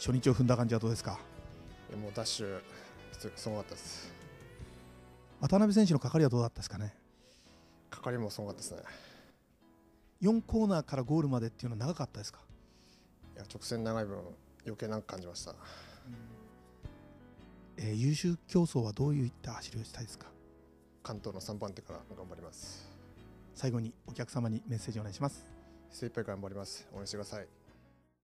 初日を踏んだ感じはどうですか？ もうダッシュすごかったです。 渡辺選手のかかりはどうだったですかね？ かかりもすごかったですね。 4コーナーからゴールまでっていうのは長かったですか？ いや、直線長い分余計長く感じました。 優秀競争はどういった走りをしたいですか？ 関東の3番手から頑張ります。 最後にお客様にメッセージをお願いします。 精一杯頑張ります。応援してください。